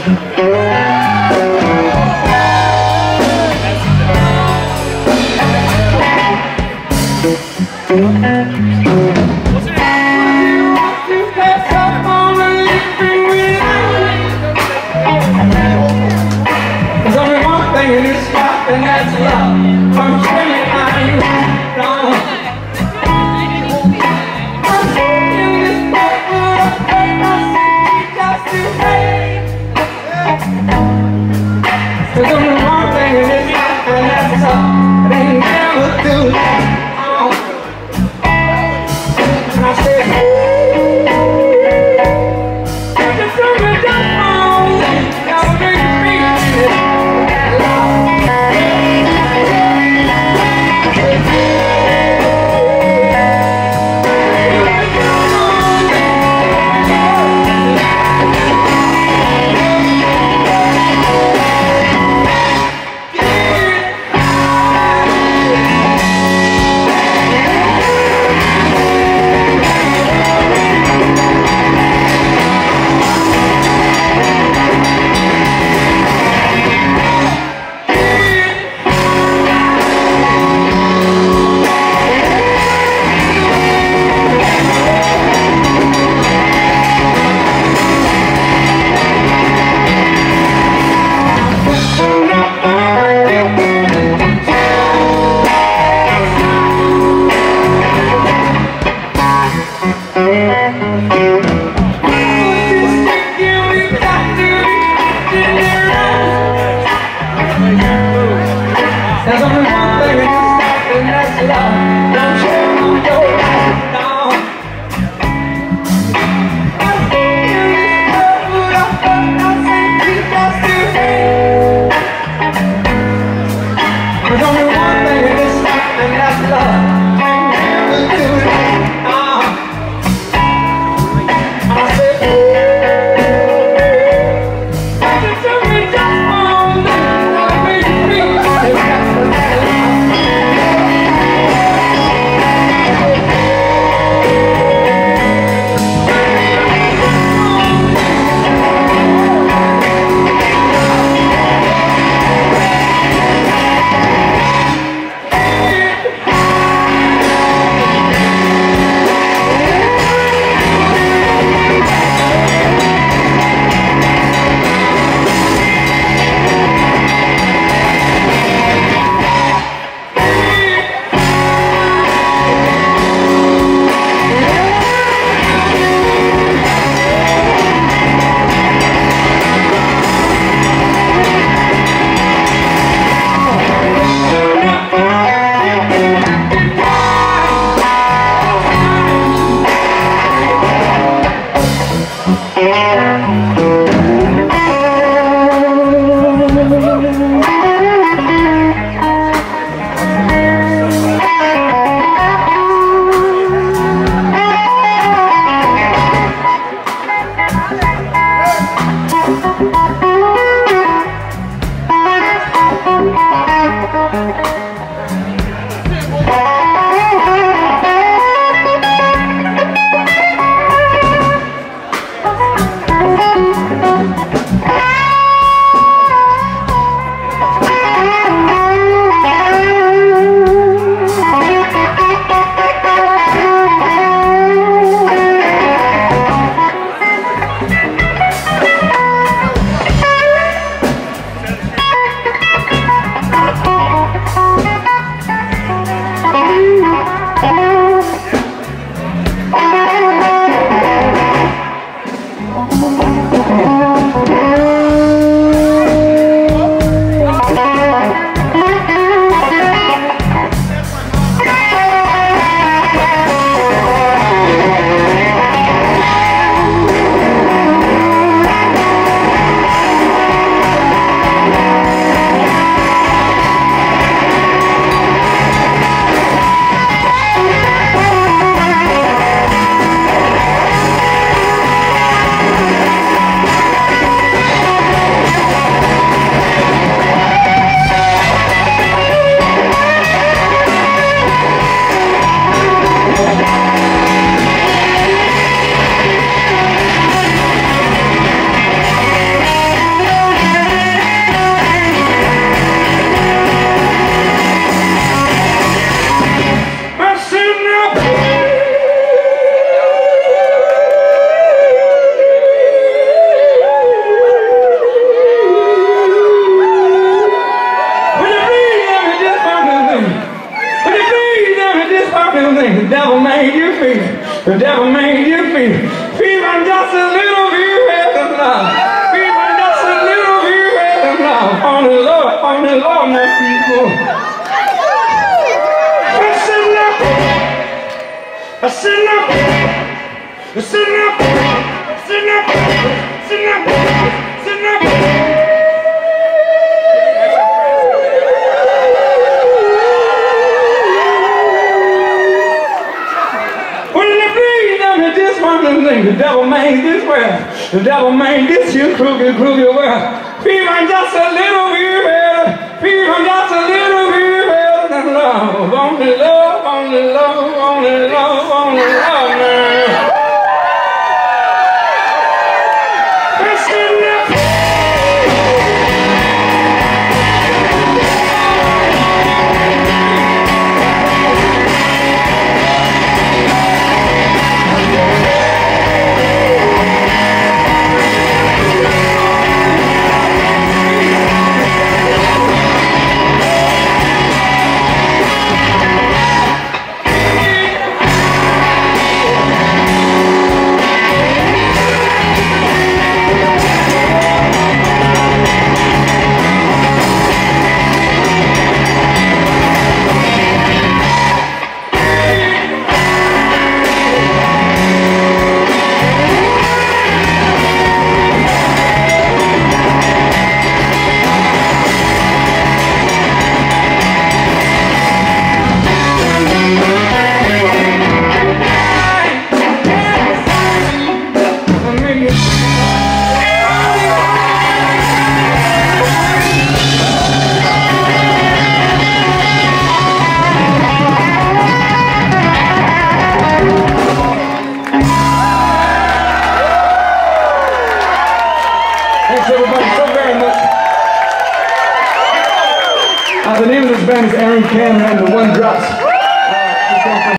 There's only one thing in this life, and that's love. From spending time gone. I'm in this neighborhood, I hate my city just to hate. There's only one thing in this life, and that's love. It ain't never too late. And I said, just do me just wrong. Gotta make me feel it. The devil made you feel just a little bit of love. Feeling just a little bit of love. On the Lord, my people. Listen up. Listen up. Listen up. Listen up. Listen up. Listen up. The devil made this world. The devil made this you crooked world. Feeling just a little bit better. Feeling just a little bit better than love. Only love, only love, only love, only love, man. Thanks everybody so very much. The name of this band is Kamm and the One Drops.